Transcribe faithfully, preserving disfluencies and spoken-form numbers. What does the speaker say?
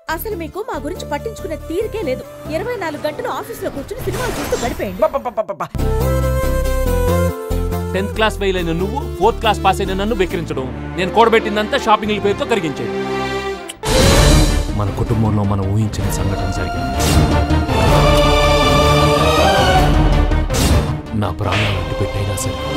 అసలు మీకు మా గురించి పట్టించుకునే తీరికే లేదు. ఇరవై నాలుగు గంటలు ఆఫీసులో కూర్చుని సినిమాలు చూస్తూ గడిపేయండి. టెన్త్ క్లాస్ ఫెయిల్ అయిన నువ్వు ఫోర్త్ క్లాస్ పాస్ అయిన నన్ను వెక్కిరించడం, నేను కూడబెట్టిందంతా షాపింగ్ల పేరుతో కరిగించేది. మన కుటుంబంలో మనం ఊహించిన సంఘటన జరిగింది. నా ప్రాణాలు అడ్డు పెట్టైనా సరే